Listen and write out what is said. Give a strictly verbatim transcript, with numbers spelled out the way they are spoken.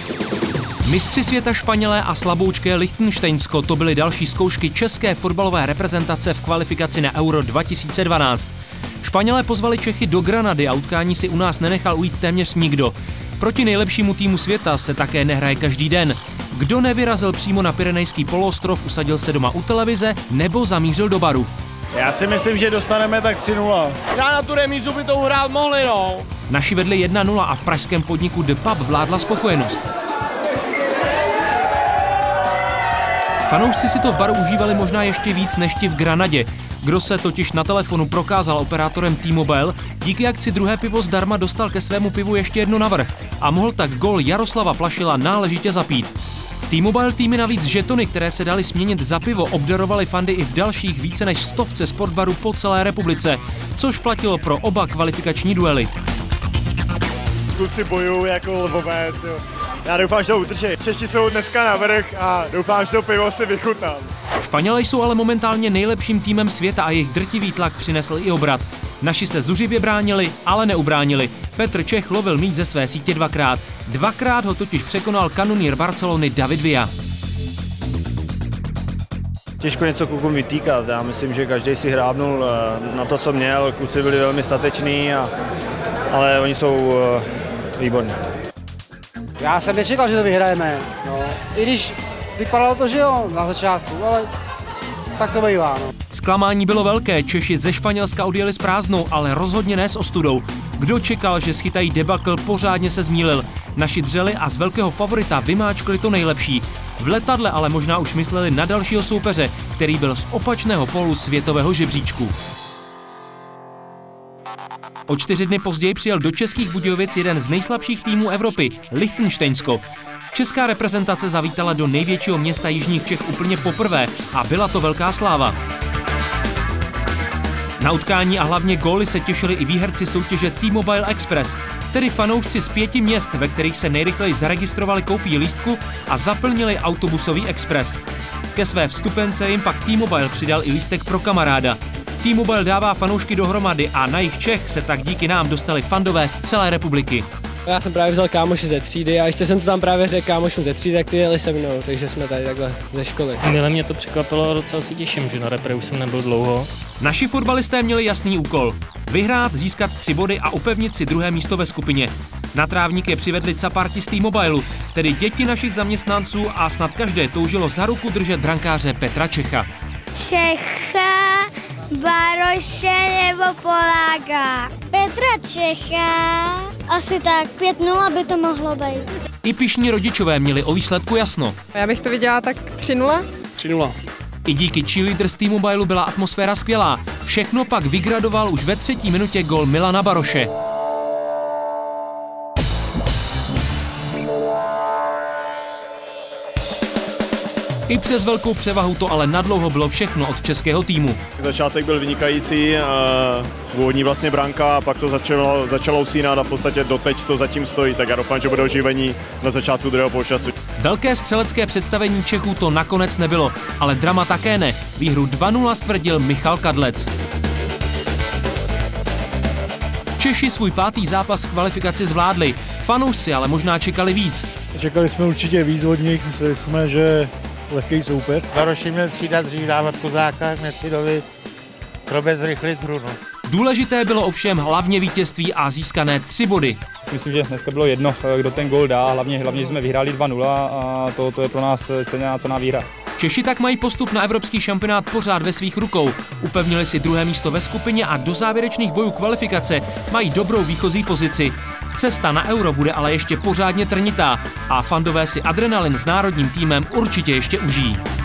Mistři světa Španělé a slaboučké Lichtenštejnsko, to byly další zkoušky české fotbalové reprezentace v kvalifikaci na Euro dva tisíce dvanáct. Španělé pozvali Čechy do Granady a utkání si u nás nenechal ujít téměř nikdo. Proti nejlepšímu týmu světa se také nehraje každý den. Kdo nevyrazil přímo na Pyrenejský poloostrov, usadil se doma u televize nebo zamířil do baru. Já si myslím, že dostaneme tak tři nula. Třeba na tu remízu by to hrát mohli, no. Naši vedli jedna nula a v pražském podniku The Pub vládla spokojenost. Fanoušci si to v baru užívali možná ještě víc než ti v Granadě. Kdo se totiž na telefonu prokázal operátorem T-Mobile, díky akci druhé pivo zdarma dostal ke svému pivu ještě jedno navrch a mohl tak gól Jaroslava Plašila náležitě zapít. T-Mobile týmy navíc žetony, které se daly směnit za pivo, obdarovali fandy i v dalších více než stovce sportbarů po celé republice, což platilo pro oba kvalifikační duely. Kluci bojují jako lvové, jo. Já doufám, že to utrží. Češi jsou dneska na vrch a doufám, že to pivo si vychutnám. Španělé jsou ale momentálně nejlepším týmem světa a jejich drtivý tlak přinesl i obrat. Naši se zuřivě bránili, ale neubránili. Petr Čech lovil míč ze své sítě dvakrát. Dvakrát ho totiž překonal kanonýr Barcelony David Villa. Těžko něco klukům vytýkat. Já myslím, že každý si hrábnul na to, co měl. Kluci byli velmi stateční, a, ale oni jsou výborní. Já jsem nečekal, že to vyhrajeme, no. I když vypadalo to, že jo, na začátku, ale tak to bývá, no. Zklamání bylo velké, Češi ze Španělska odjeli s prázdnou, ale rozhodně ne s ostudou. Kdo čekal, že schytají debakl, pořádně se zmýlil. Naši dřeli a z velkého favorita vymáčkli to nejlepší. V letadle ale možná už mysleli na dalšího soupeře, který byl z opačného pólu světového žebříčku. O čtyři dny později přijel do Českých Budějovic jeden z nejslabších týmů Evropy, Lichtenštejnsko. Česká reprezentace zavítala do největšího města jižních Čech úplně poprvé a byla to velká sláva. Na utkání a hlavně góly se těšili i výherci soutěže T-Mobile Express, tedy fanoušci z pěti měst, ve kterých se nejrychleji zaregistrovali koupí lístku a zaplnili autobusový expres. Ke své vstupence jim pak T-Mobile přidal i lístek pro kamaráda. T-Mobile dává fanoušky dohromady a na jich Čech se tak díky nám dostali fandové z celé republiky. Já jsem právě vzal kámoši ze třídy a ještě jsem to tam právě řekl kámošům ze třídy, tak ty jeli se mnou, takže jsme tady takhle ze školy. Mile mě to překvapilo a docela si těším, že na repre už jsem nebyl dlouho. Naši fotbalisté měli jasný úkol. Vyhrát, získat tři body a upevnit si druhé místo ve skupině. Na trávník je přivedli caparti z T-Mobileu, tedy děti našich zaměstnanců, a snad každé toužilo za ruku držet brankáře Petra Čecha. Čecha, Baroše nebo Poláka? Petra Čecha. Asi tak, pět nula by to mohlo být. I pyšní rodičové měli o výsledku jasno. Já bych to viděla tak tři nula. tři nula. I díky cheerleaders T-Mobileu byla atmosféra skvělá. Všechno pak vygradoval už ve třetí minutě gól Milana Baroše. I přes velkou převahu to ale nadlouho bylo všechno od českého týmu. Začátek byl vynikající, úvodní vlastně branka, a pak to začalo, začalo usínat a v podstatě doteď to zatím stojí, tak já doufám, že bude oživení na začátku druhého poločasu. Velké střelecké představení Čechů to nakonec nebylo, ale drama také ne. Výhru dva nula stvrdil Michal Kadlec. Češi svůj pátý zápas v kvalifikaci zvládli, fanoušci ale možná čekali víc. Čekali jsme určitě víc od nich, mysleli jsme, že lehký soupeř. Baroši měl střídat, dřív dávat Kozáka, Necidovi, Trobec zrychlit hru. No. Důležité bylo ovšem hlavně vítězství a získané tři body. Myslím, že dneska bylo jedno, kdo ten gól dá, hlavně, hlavně jsme vyhráli dva nula a to, to je pro nás cenná, cenná výhra. Češi tak mají postup na evropský šampionát pořád ve svých rukou. Upevnili si druhé místo ve skupině a do závěrečných bojů kvalifikace mají dobrou výchozí pozici. Cesta na Euro bude ale ještě pořádně trnitá a fandové si adrenalin s národním týmem určitě ještě užijí.